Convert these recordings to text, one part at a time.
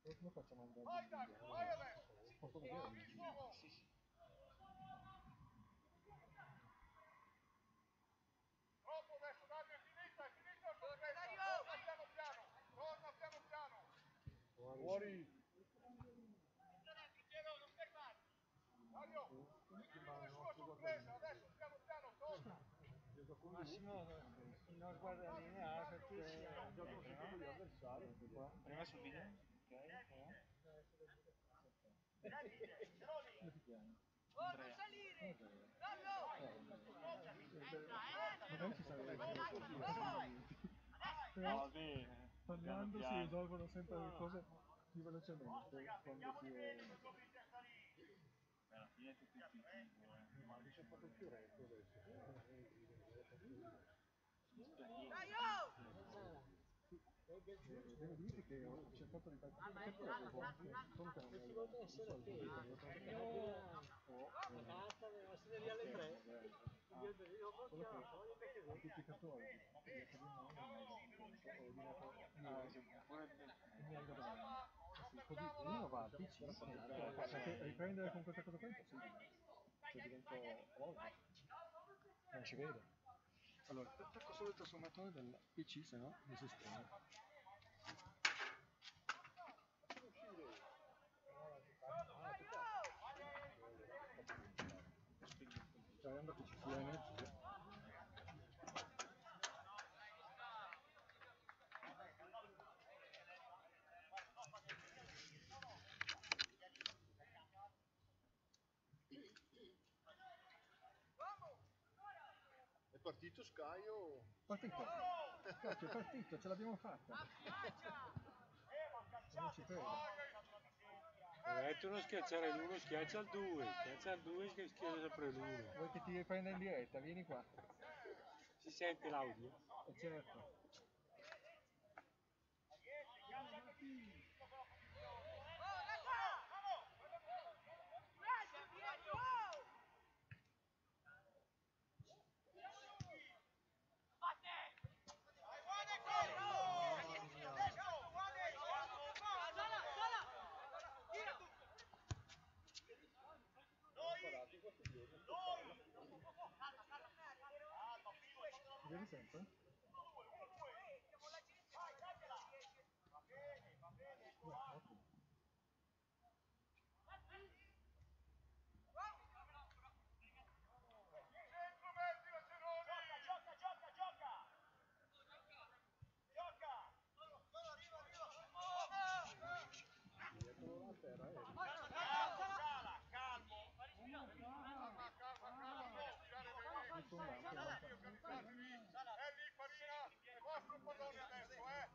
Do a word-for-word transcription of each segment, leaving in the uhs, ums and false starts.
Come facciamo a andare in video? Vai adesso! Posso vedere il video? Sì, sì. Troppo adesso, Dario, è finita, è finita la sorpresa! Torna piano piano! Torna piano piano! Fuori! Entra dentro, Piero, non fermarti! Dario, finita sua sorpresa, adesso piano piano, torna! Massimo non guarda linea perché gioco sempre con gli avversari. Prima sul video? Ok. Oh, non salire! Dallo! Magari ci sarebbe No, va bene. parlando si risolvono sempre le cose più velocemente quando si è... Beh, alla fine è tutto intuitivo, eh. Ma dice proprio più retto adesso. Dai, oh! Devo dirti che ho cercato di fare perché provo, solo che non mi arriva. Di solito dico, devo prendere la Basta, deve essere lì alle tre. solo che l'amplificatore di non è diventato mi arriva davanti. Così uno va al P C, perché riprendere con questa cosa qua è impossibile. Cioè divento orco. Non ci vedo. Allora, attacco solo il trasformatore del P C, se no mi si spegne. Sperando che ci sia energia. È partito Sky o... Partito! Cazzo, è partito, ce l'abbiamo fatta! Non ci credo. Ho detto non schiacciare l'uno, schiaccia il due, schiaccia il due, schiaccia sempre l'uno. Vuoi che ti riprenda in diretta? Vieni qua. Si sente l'audio? E certo. Vedi sempre? No, ottimo. È lì Farina, è vostro pallone adesso, eh!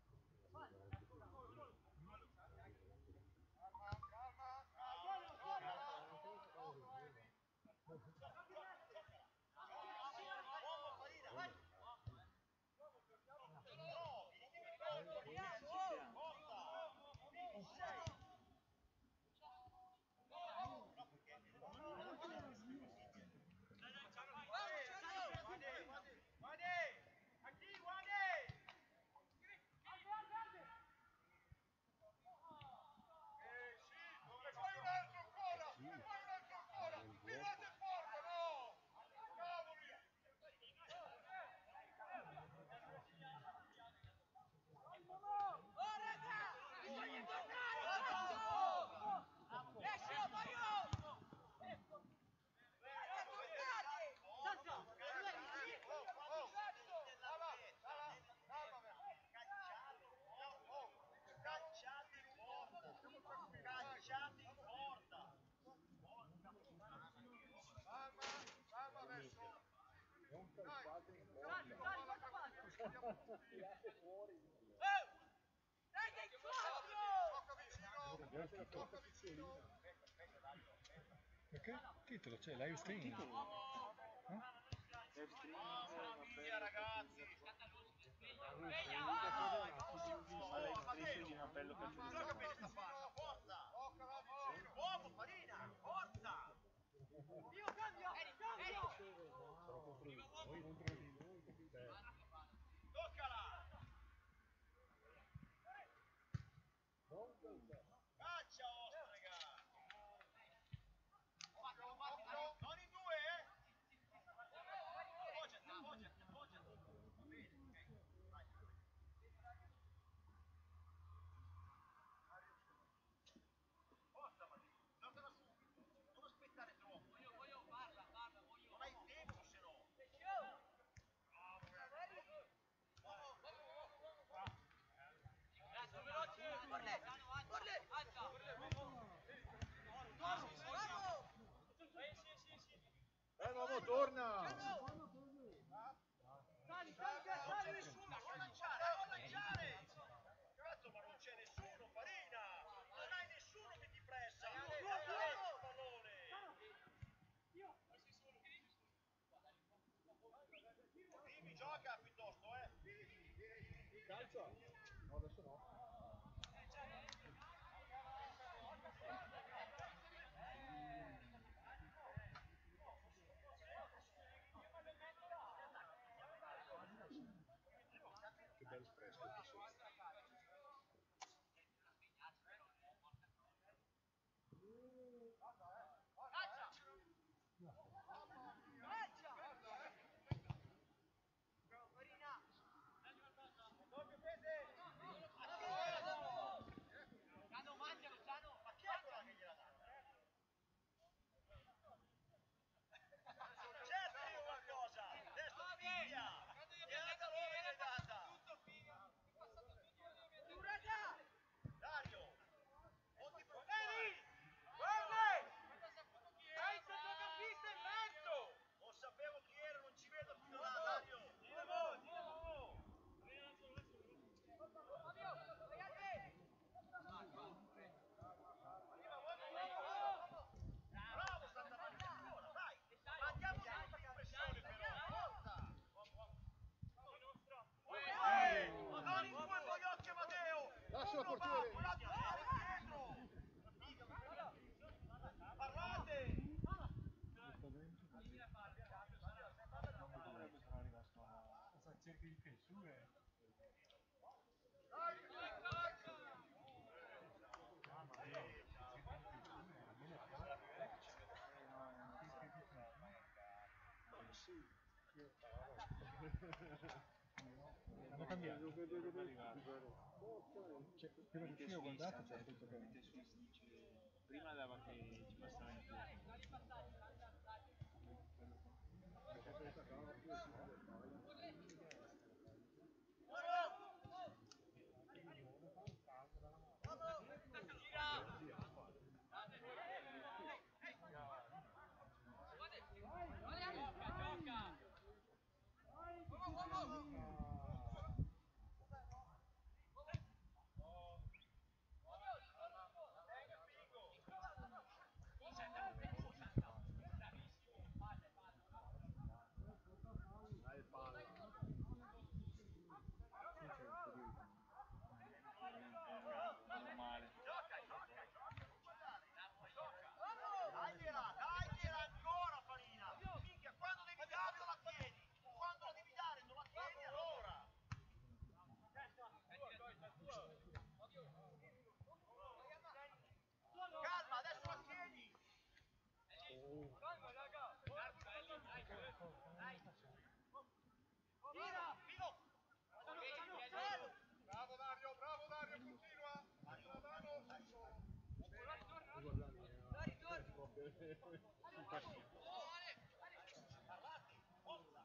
Calma, calma, Perché? Il titolo c'è, live stream. Titolo? Eh? Live streaming, vabbè, ragazzi! ma live streaming di un appello calcistico. Forza! Uomo, Farina! Forza! Io cambio! Cambio! Voi contro di noi, capite? Toccala! Non così. Calcio? No, adesso no. Che bel fresco che sono. Lascia la portiere! Parlate! Cerchi di crescere. Hanno cambiato. Cioè, prima di uscire ho guardato, c'è scritto che... Prima dava che ci passava in più. Dai, palla. Normale. Dagliela, dagliela ancora Farina! Minchia, quando devi darla la tieni! Quando la devi dare non la tieni allora! Calma, adesso la tieni! Tira, Pino! Bravo Dario, bravo Dario, continua! La mano! Guarda lì, è proprio simpatia. Parlati, forza!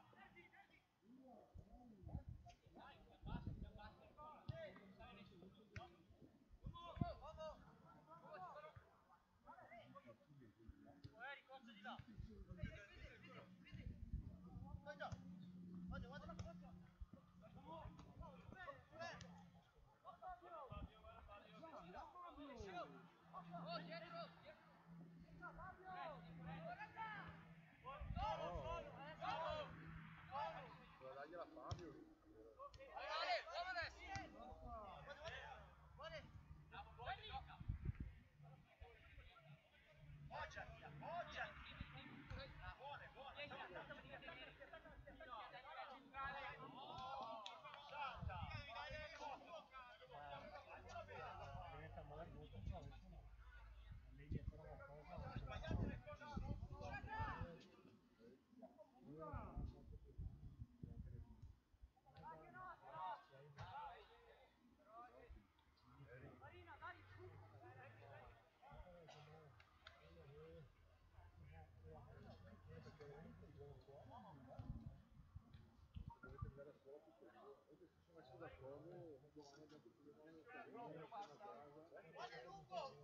Vuole dargliela a Fabio? Appoggiati, appoggiati! Buone, buone! Santa! Diventa magari molto suave, sono legna però qualcosa. Sbagliate le cose! Dovete andare a scuola tutti e due. Perché si sono messi d'accordo, domani abbiamo tutti e due una casa. Vale lungo!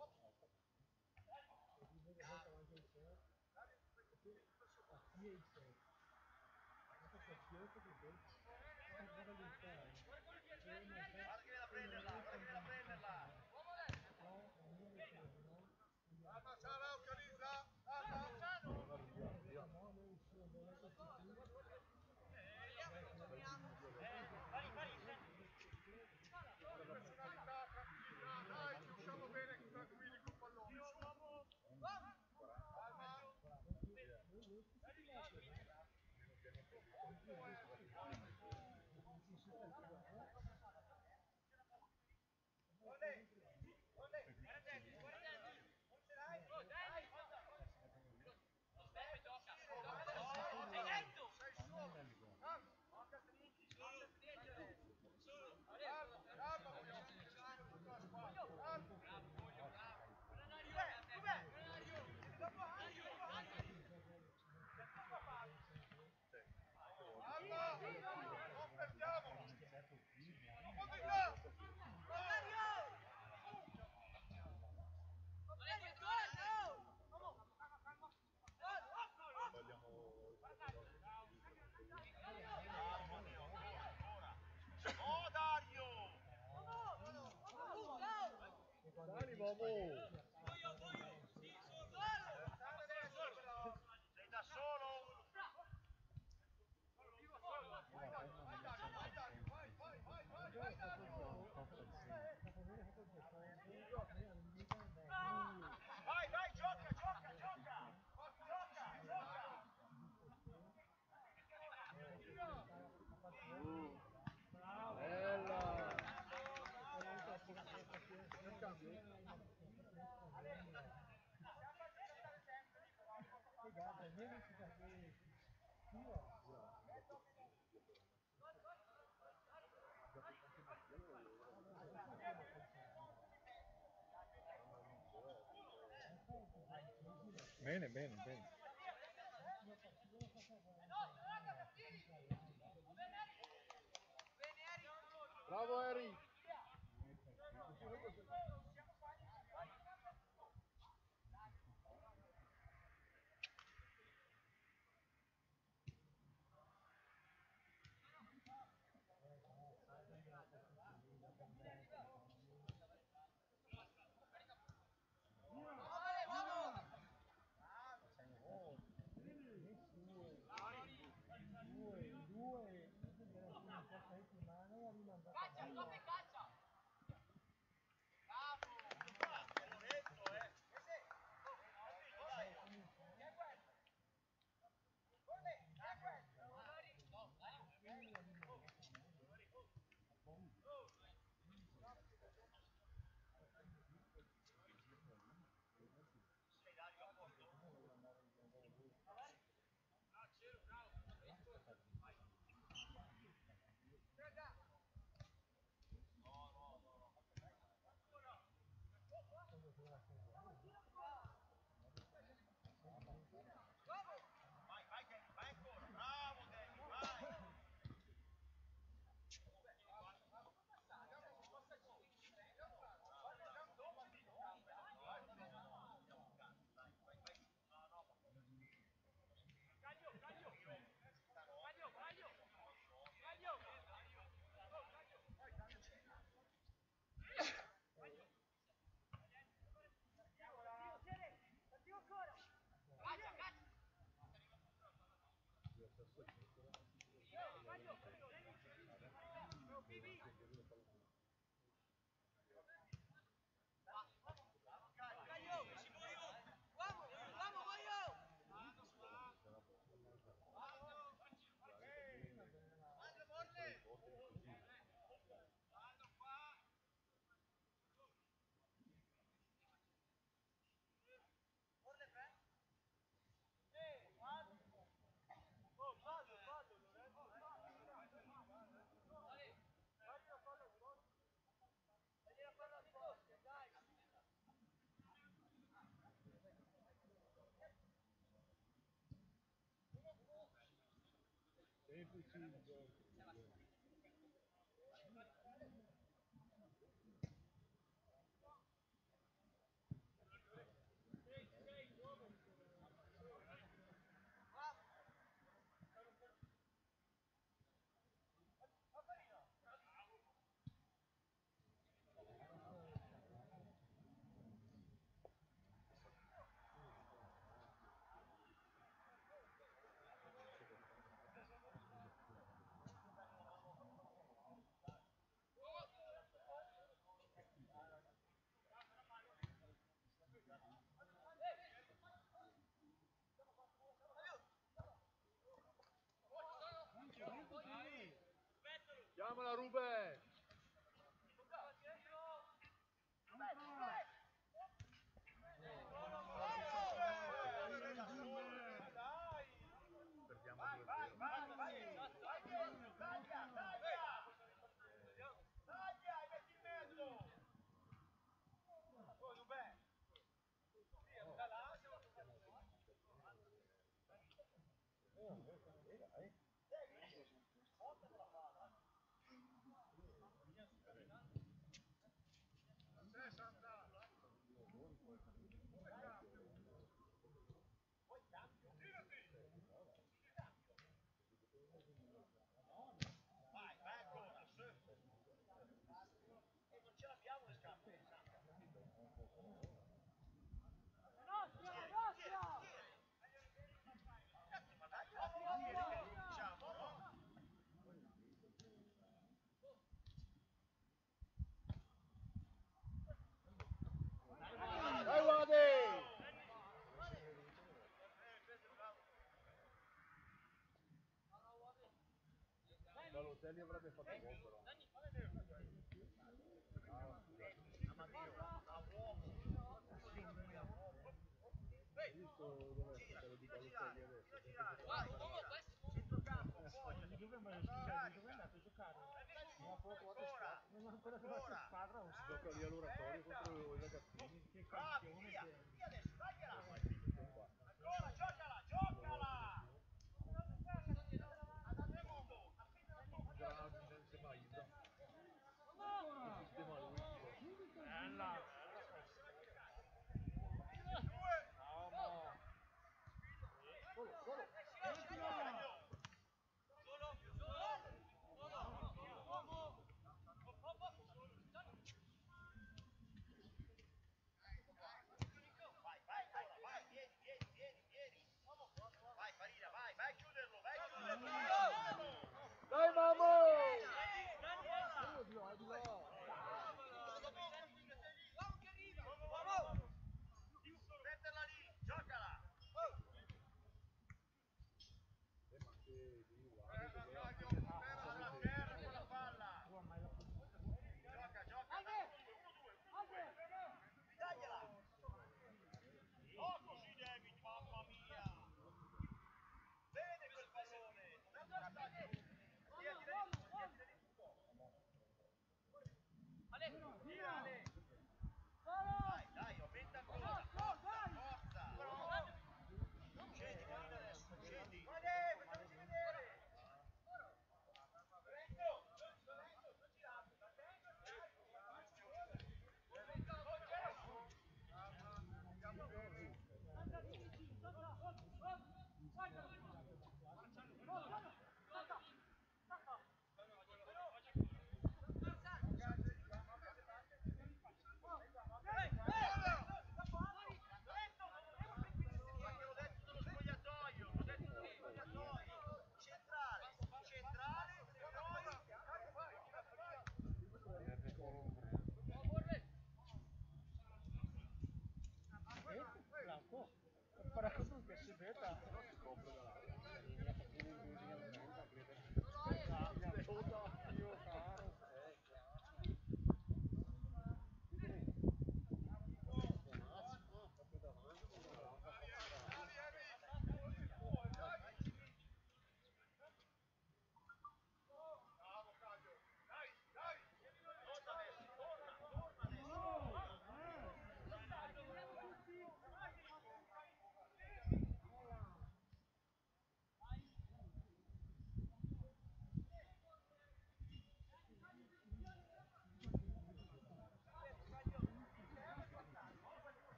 Guarda che viene a prenderla, guarda che viene a prenderla! Calma Sara, organizza! Calma! Fari, fari! Non perdiamo! Fondi là! Oh Dario! Dani, vamos! Sei da solo? Vai, vai, gioca, gioca, gioca! Gioca, gioca! Bella! Il cambio? Bene, bene, bene. Bravo Eric! Lorenzo, eh! Sei Dario, a posto? Vai, vai Danny, vai ancora! Bravo Danny, vai! Ruben! Perdiamo due a zero. Vai, vai, vai dentro, taglia, taglia! Taglia e metti in mezzo! Oh, Ruben! Sì, da là, siamo tutti Dai. Portati la palla! sessanta. Poi cambio! Girati. Vai, vai ancora! E non ce l'abbiamo le scarpe, Sandra! Nostra, nostra! Cazzo, ma dai la portiere che gli diciamo, no? Dai Wadi! Balotelli avrebbe fatto gol però. Ah, A uomo! hai visto dove quello di Balotelli adesso? Gira, girare, vai! Centrocampo, poi! Dove è andato a giocare? Non ha provato a squadra. Non ha ancora trovato squadra, non si gioca lì all'oratorio contro i ragazzini. Che Bravi, campione via! che è. Via adesso, tagliela! Ancora, giocala, giocala! Andate lungo, appena la tocca! Gramine insieme a Ibra. Lo sistema lui. Bella, bella. Vamos. Solo, solo.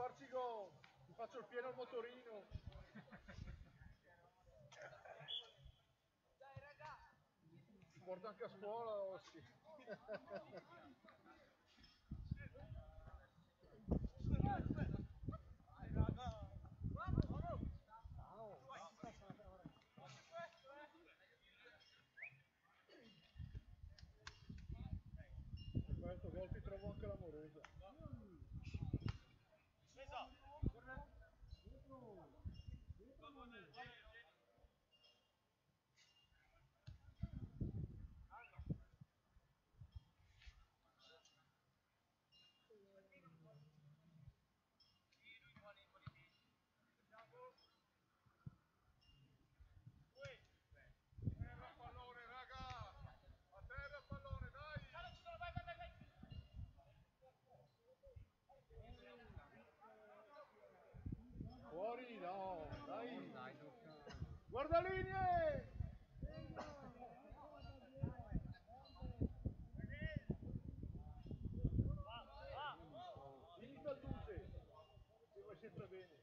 farci gol, ti faccio il pieno al motorino. Porta anche a scuola, Ossi. E questo gol ti trovo anche l'amorosa. Terra il pallone, raga! A terra il pallone, dai! Fuori, no, dai. Guarda linee! Finita il duce, che va sempre bene.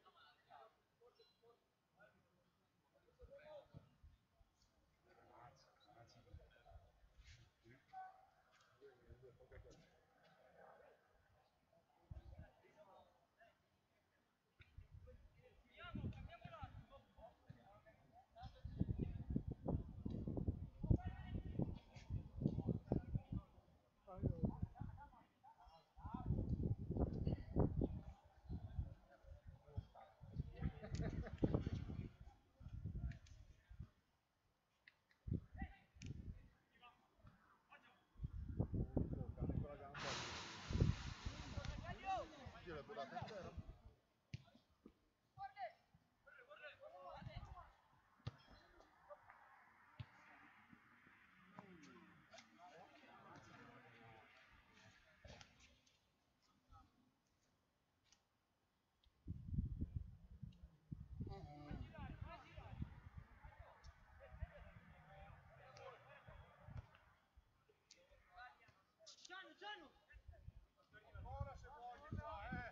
Ancora se vuoi qua, eh!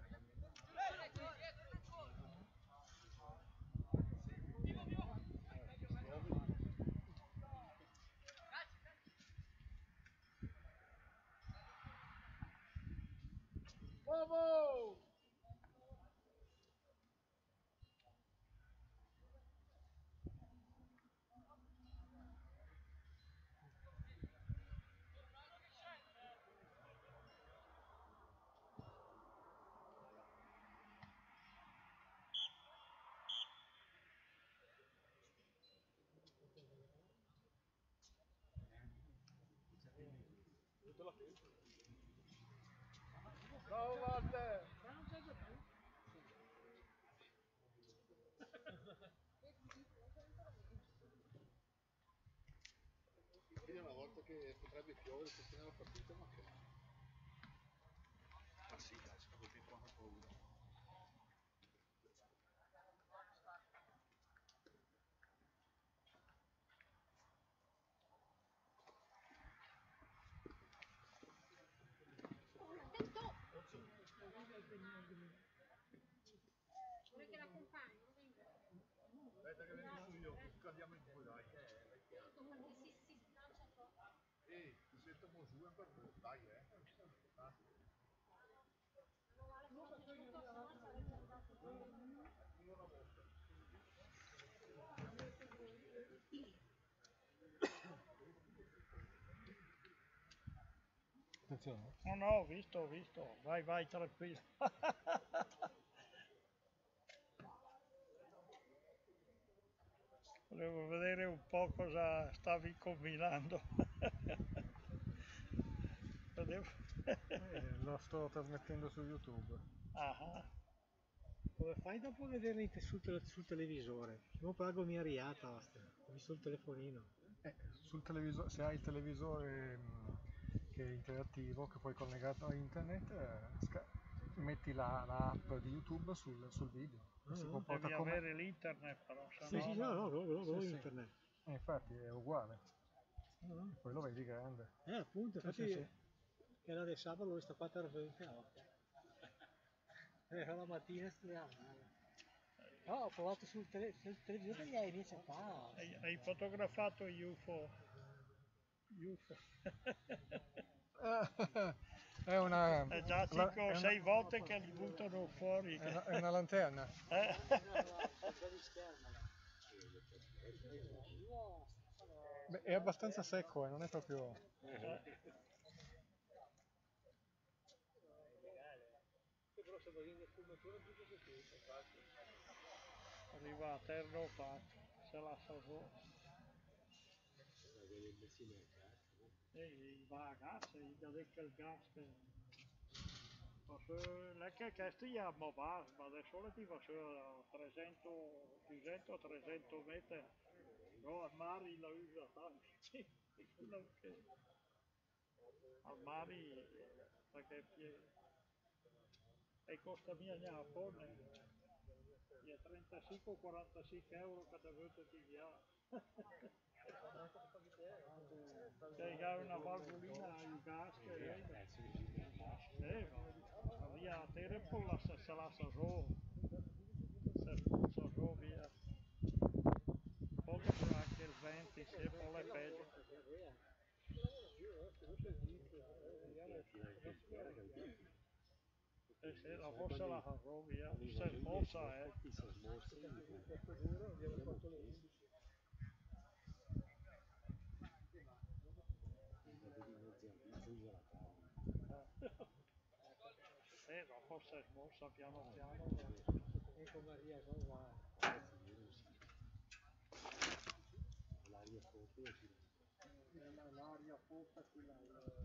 Bravo! Bravo Walter! Quindi una volta che potrebbe piovere, si tiene la partita, ma che... Ma sì, dai, secondo te quando paura. Vuole che l'accompagni? Aspetta che vengo su io, così andiamo in due, dai. Sì, sì, sì, no, c'è poco. Ehi, ti sento mo giù, per dai, eh. Ah. Non vale più piaciuto, se no sarei andato. Una volta. Attenzione. No, no, ho visto, ho visto. Vai, vai, tranquillo. Volevo vedere un po' cosa stavi combinando. Vedevo. Eh, lo sto trasmettendo su YouTube. Ah, Come fai dopo a vederli sul, tele- sul televisore? Io pago mia riata, basta. Ho visto il telefonino. Eh, sul televisore, se hai il televisore mh, che è interattivo, che poi è collegato a internet, eh, sca- metti la, la app di YouTube sul, sul video. E si Ah, comporta devi come... avere l'internet, però se sì, no sì, no, no, non... no, no, no, Sì, sì. internet. Eh, infatti è uguale. No, no. Poi lo vedi grande. Eh, appunto, Sì, infatti sì, sì. era del sabato, lui sta qua per vedere. Eh, la mattina studiavo male. No, ho provato sul, tele, sul televisore ieri invece fa. Hai, hai fotografato U F O? U F O. È una... È già cinque o sei volte che li buttano fuori. È una, è una lanterna. Eh? Beh, è abbastanza secco, eh, non è proprio... Eh. Arriva a terno fatto, se la sa so. E va a casa, i da il gas. Lekker kerst ja, maar waar, maar dat is die was trecento, duecento, trecento meter. No, al mare la usa tanto. Al mare, perché e costa mia a Giappone, è trentacinque o quarantacinque euro che dovete pigliare. Caricare una valvolina al gas che è. Eh, ma via a Terepol la se la sa so, se smorza so via. Poi c'è anche il venti, se poi è peggio. Eh sì, la forse la sa so via, se smorza eh. Eh, la forse smorza piano piano. E con Maria cosa? L'aria forte e ci L'aria forte quella.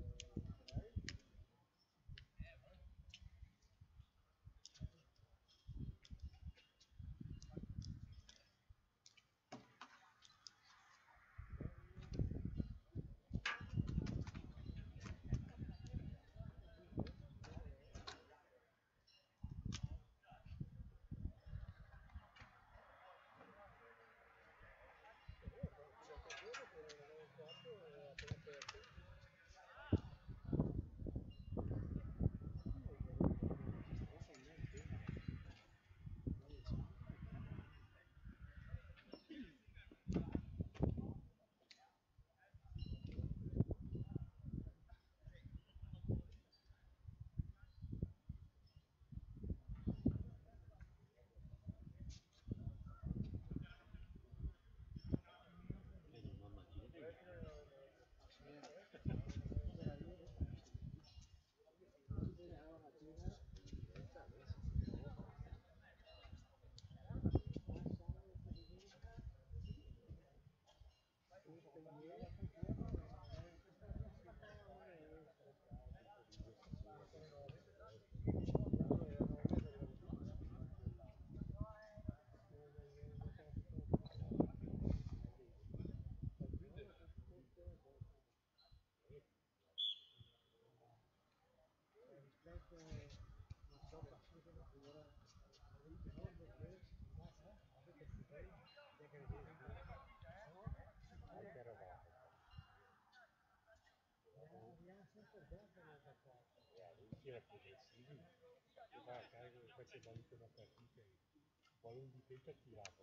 era progressivi, e va a carico che faceva anche una partita, poi un difetto attirato.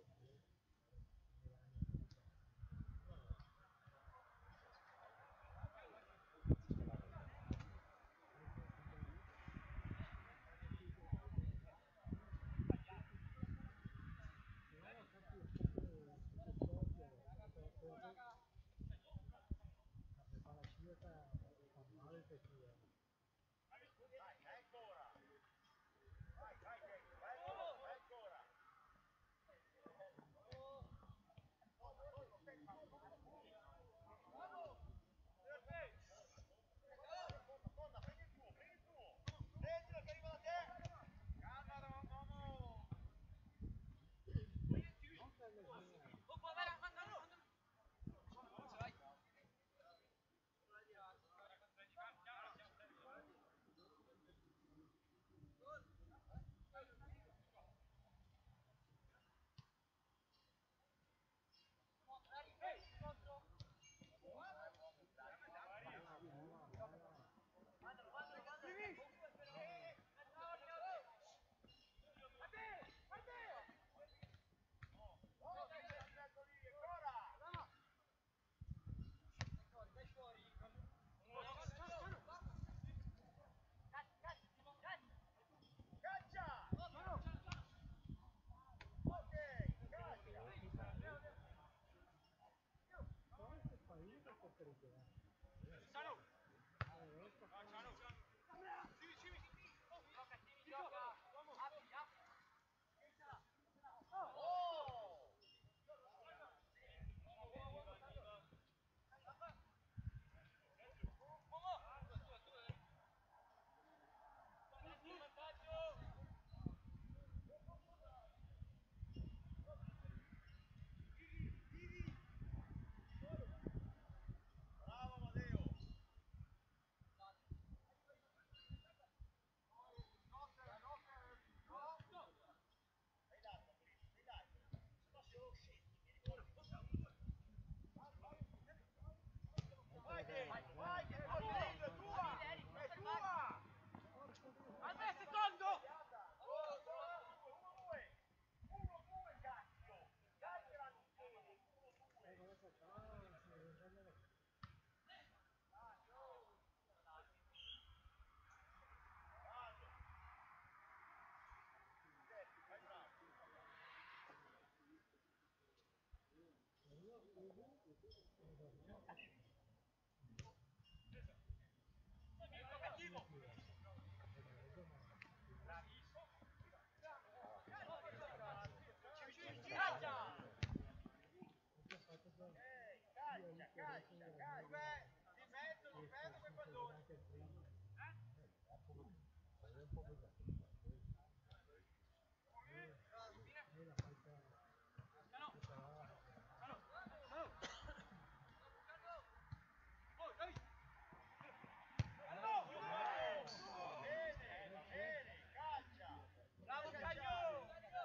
Bravo Caglio!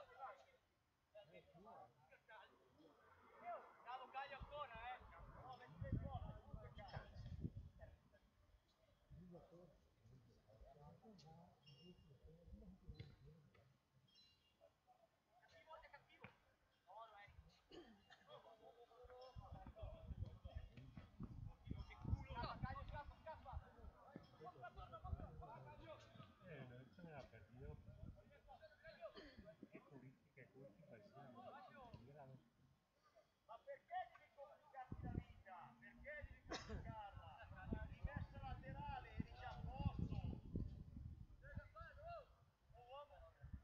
Bravo Caglio ancora, eh! No, mettila in buona, comunque calcio. Cattivo, è cattivo! No, lo è. Che culo! Scappa, Caglio, scappa, scappa! Eh, non se ne va per Dio. Che politica e colpi paesiamo. Ma perché devi complicarti la vita? Perché devi complicarla? Rimessa laterale, eri già a posto. Oh, uomo.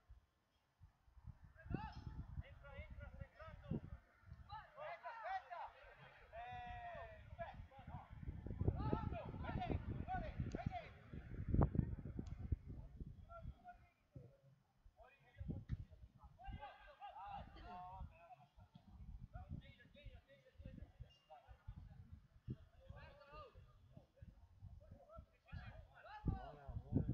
Entra, entra, sta entrando. Aspetta, aspetta. Eh, aspetta, no. Bravo, vai dentro, vai dentro, vai dentro. Buona, buona.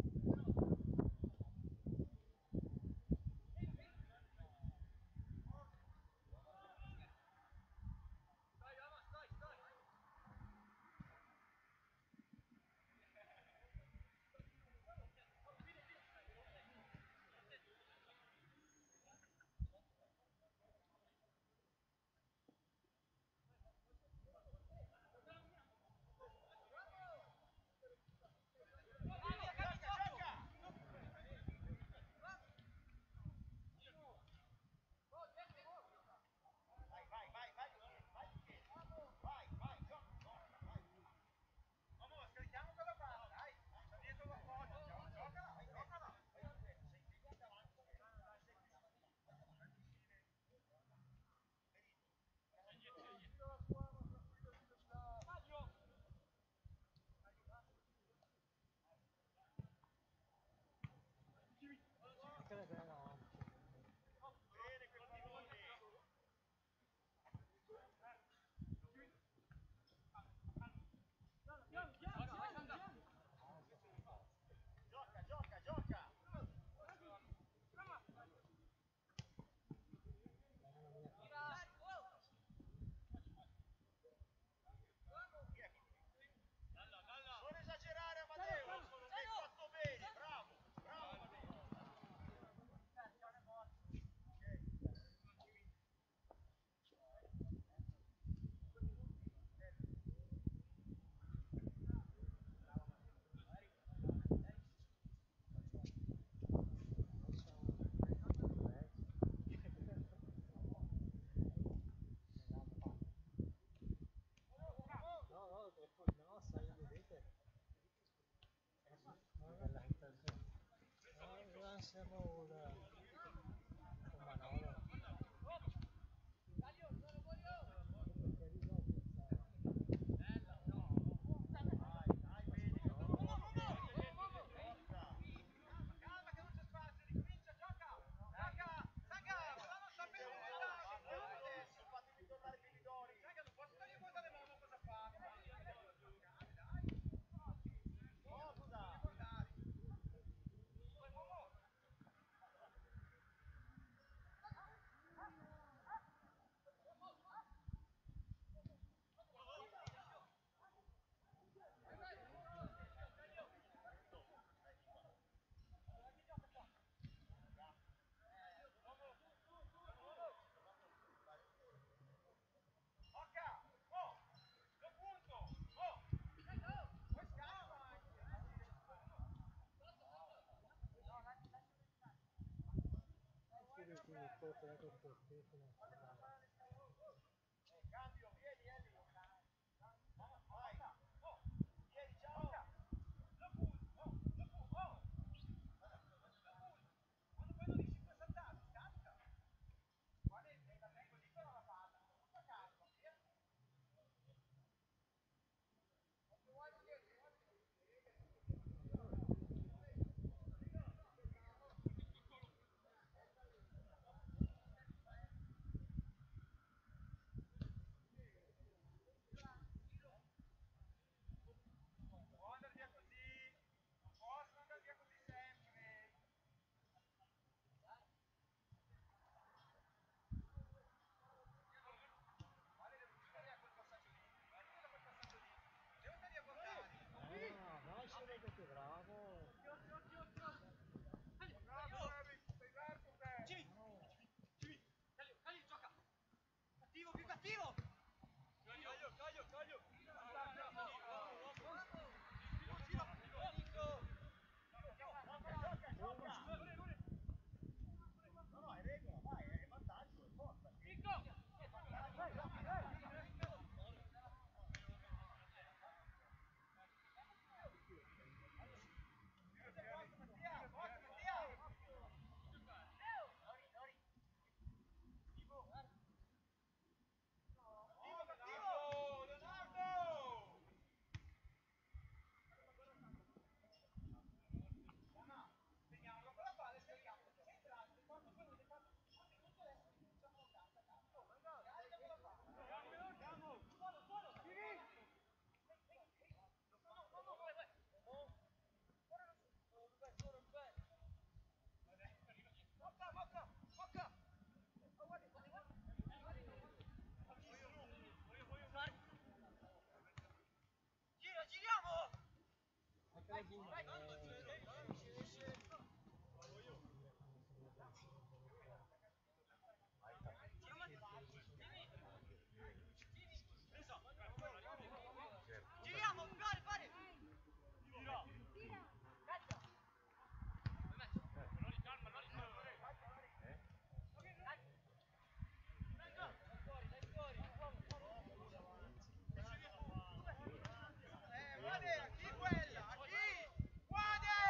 Vai, vai, vai, vai, vai, vai, vai, gioca, gioca, vai. Vamos, scarichiamo quella palla, dai, sta dietro la foglia, giocala, vai, giocala. Sei qui davanti, sei qui davanti. Bene quei palloni. Gioca, gioca, gioca. Non esagerare Amadeo, hai fatto bene, bravo, bravo Amadeo. No, no, no, sai, vedete? No, siamo una... un Manolo. Perché lì no, pensare. Dai, dai, bene. Calma che non c'è spazio, ricomincia, gioca. Gioca, Saga, però non sta per Fermo adesso, fatemi tornare più midori. Saga, non posso dargli guardare mamma cosa fa. Forza. Occa, oh, lo punto, oh. Poi scappa anche. Chiede qui il corpo da questo Stefano. Cambio, vieni Eli. Vai. Oh, vieni, ciao. Lo punto, oh, lo punto, oh. Lo punto. Quando poi non riesci più a saltare, scatta. Guarda, la tengo lì però la palla. Tutta calma, via. Giriamo, Mugari, pare! Eh, guarda, a chi quella? A chi? Guarda!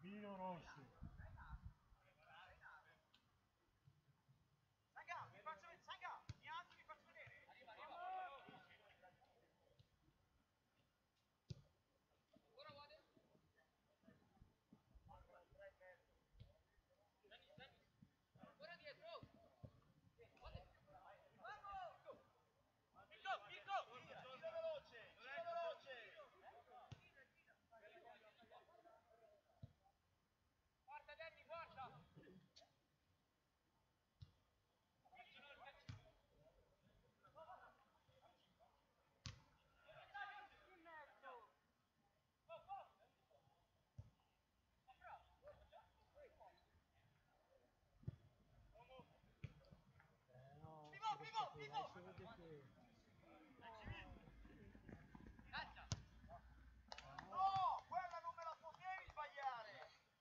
Dino Rossi. Sanga, mi faccio vedere. Sanga, mi alzo, mi faccio vedere. Arriva, arriva. Ora vado. Ora dietro. Mirko, Mirko. Gira, gira veloce, gira veloce. Guarda Danny, guarda. Eh no, Vivo, si vivo, vede qui, vivo. si vede qui. Caccia. Ah, No, quella non me la potevi sbagliare.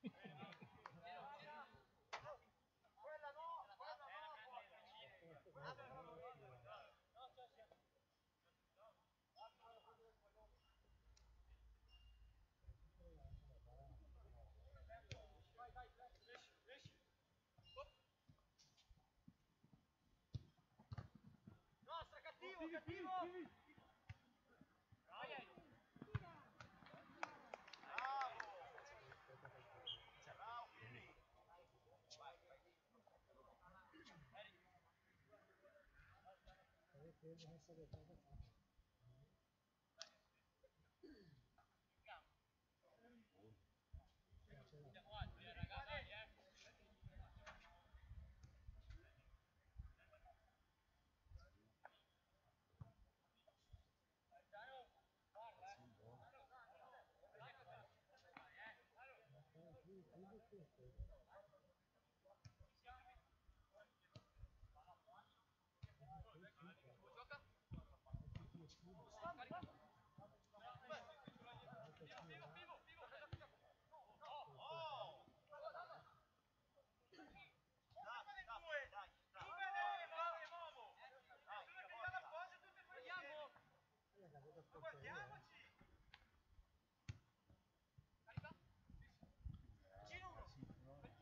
Quella no, quella no. questo qua è bello, sì. Nostra, cattivo, cattivo. Bravo. Bravo, Fili. Stavo fermo, non so che cosa faccio. Eh, ce l'ho. Ma qua qui, qui di questo. Qui sì, Gioca. anche qui è chiuso. Anche qui là. Oh! Dai, dai, dai, dai. Dai, pigliare la cosa e tutte e due insieme. Eh, la vedo Ma porteria. guardiamoci. Carica. Giro uno.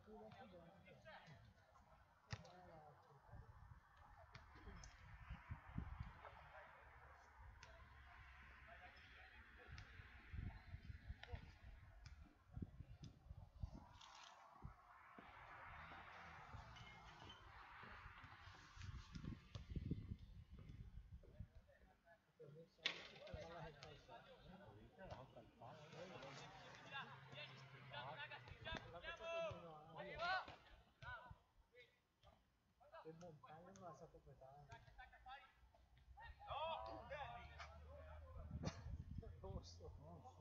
Il montagna non la saputo pesare. No, Danny! Rosso.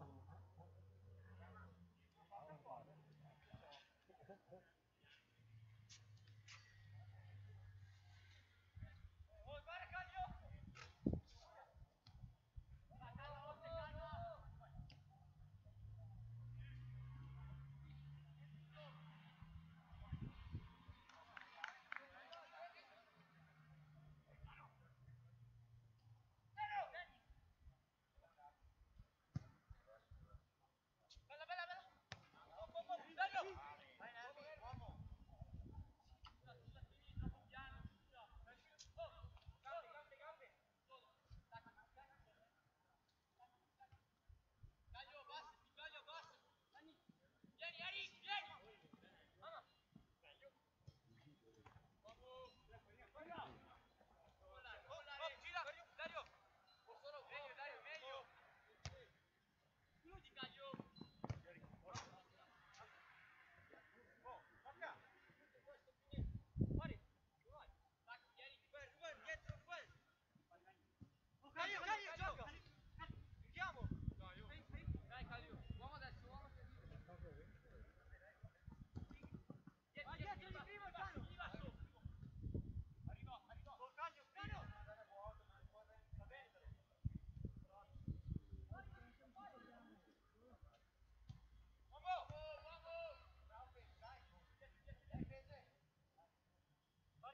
Oh, guarda Caglio! Bella, bella, bella! Oh, oh, oh, Dario! Vai Nervi, uomo! Scusa, scusa, troppo piano, scusa. Oh, gambe, gambe, gambe! Caglio, bassati, Caglio, bassati! Vieni, Eric, vieni! Mamma! Meglio! Uomo! Oh, gira! Dario! Meglio, Dario, meglio! Chiudi, Caglio! Oh, tocca! Fuori! Fuori! Tacchi, vieni! Ruben, Ruben, dietro, Ruben! Caglio, Caglio, gioca! Chiamo! Dai, Caglio! Uomo adesso, uomo che vive! Dietro, dietro di prima, Cano! Arrivò, arrivò! Oh, Caglio, Cano! Va bene! Uomo! Uomo! Bravo, dai! Dai, Pese! Vai!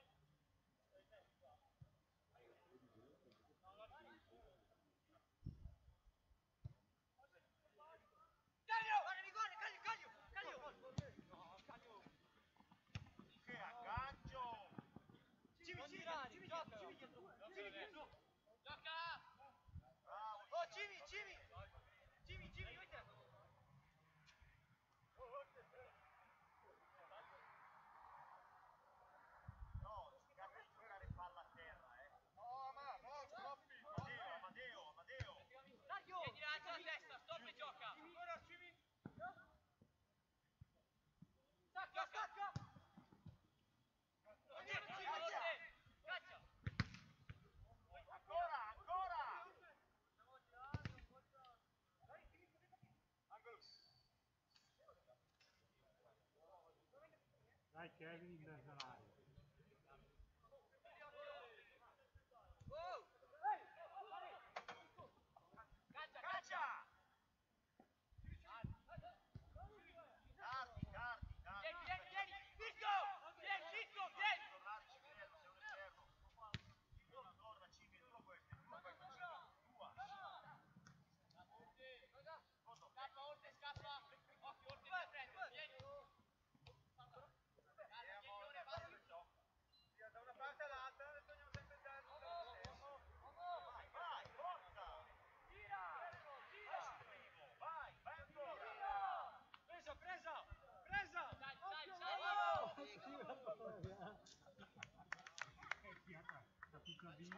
Caglio! Guarda, mi guarda, Caglio, Caglio! Caglio! No, Caglio! Che aggancio! Jimmy, Jimmy, Jimmy, gioca! Jimmy dietro! Jimmy dietro! Gioca! Bravo! Oh, Jimmy, Jimmy! Jimmy, Jimmy, io te! No, cercate di giocare palla a terra, eh! No, ma, no, troppi! Amadeo, Amadeo, Amadeo! Dario! Vieni, alza la testa, stop e gioca! Ancora, Jimmy! Stacca, stacca! Caccia! Ancora, ancora! Angelus! Dai Kevin in mezzo all'aria. Oh! Caccia, Caccia! caccia! Tardi, tardi, tardi! Vieni, vieni, vieni! Fisco! Vieni, Fisco, vieni! Tornare Cimiello, sei un esterno! Torna, torna Cimiello, tua questa, tua questa Cimiello, tua! Scappa, Orte, scappa! Occhio, Orte, dove prendi? Vieni! Chiglione, vai! Da una parte all'altra, adesso andiamo sempre già al Vai, vai, forza! Gira! Gira! Primo, vai, vai ancora! Presa, presa! Presa! Dai, dai, dai! Eh, fiata, sta tutta via.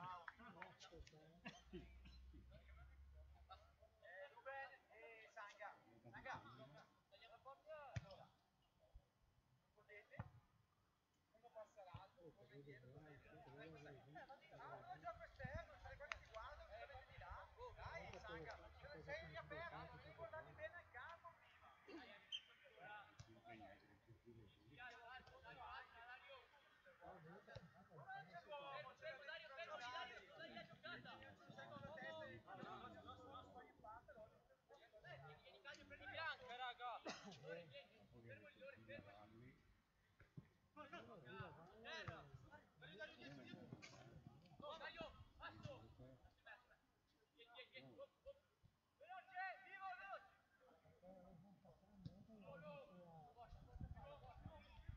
Eh, Ruben e Sanga! Sanga! Tagliamo forte! Allora! Potete? Uno passa l'altro, uno va indietro, uno va indietro. Ah, no, gioco esterno, se quelli ti guardano, se metti di là. Dai, Sanga! Sei aperto, devi guardarti bene al campo prima. Fermo, fermo, Dario, fermo, Dario, dai la giocata! Secondo te sei... Vieni, vieni, Caglio, prendi bianca, raga! Lori, vieni, fermo il Lori, fermo il... Terra! Dario, Dario, dietro, dietro! Oh, Caglio, passo! Vieni, vieni, vieni, oh, oh! Veloce, vivo, veloce!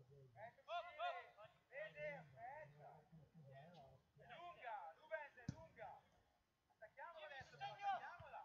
Vede, aspetta. È lunga, Rubens è lunga. Attacchiamola adesso, attacchiamola.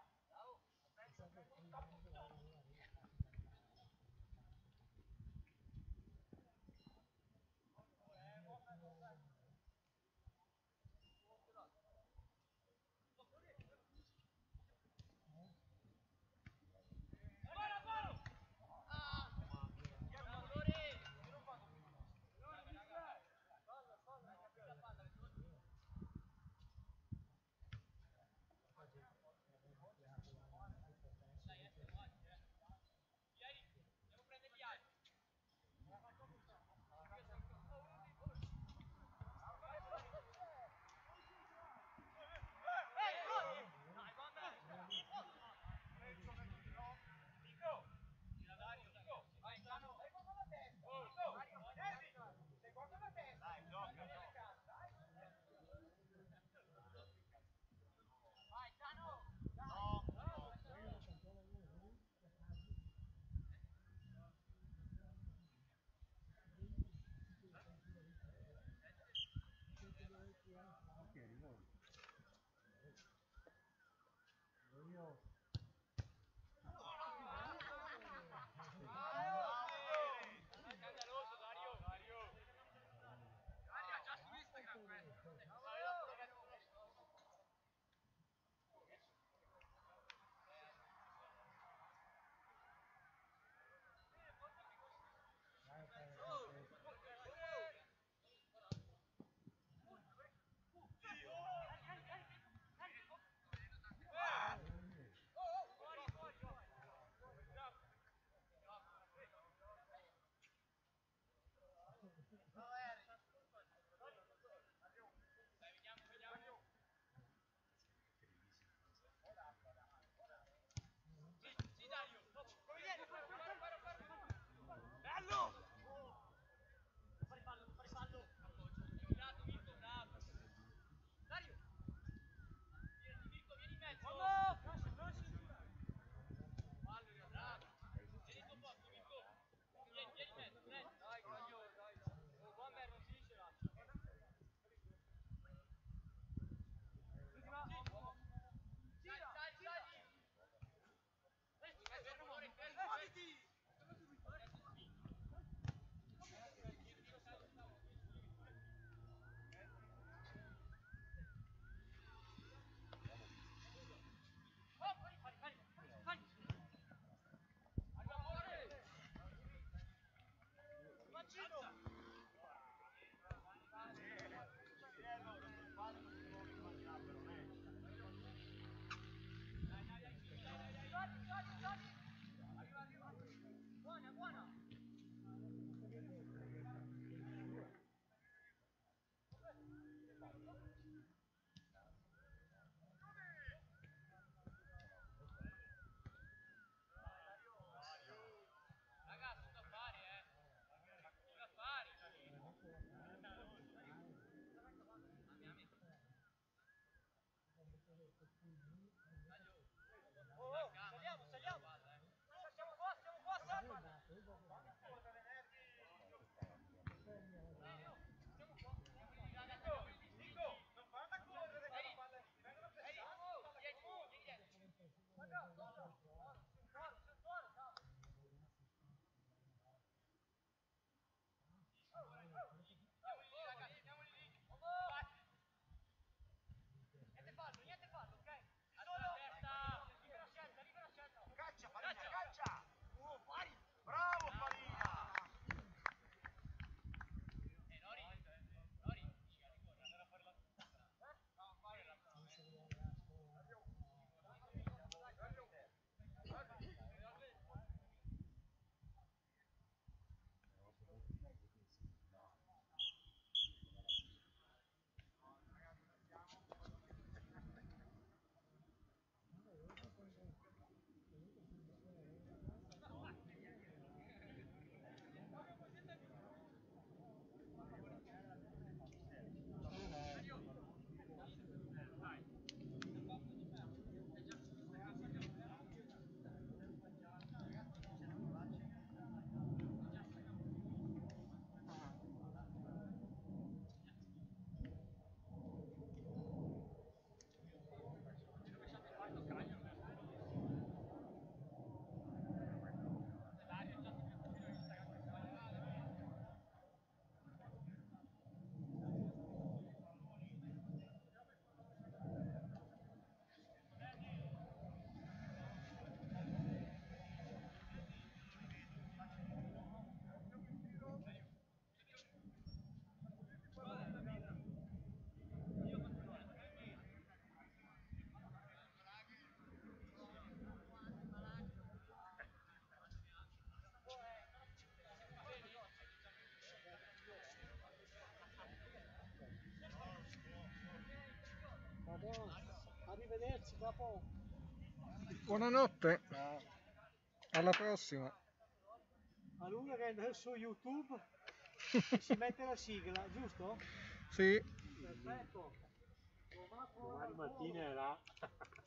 Arrivederci capo. Buonanotte, Ciao. alla prossima. A lungo che è su YouTube e si mette la sigla, giusto? Sì. Perfetto. Domani mattina è là.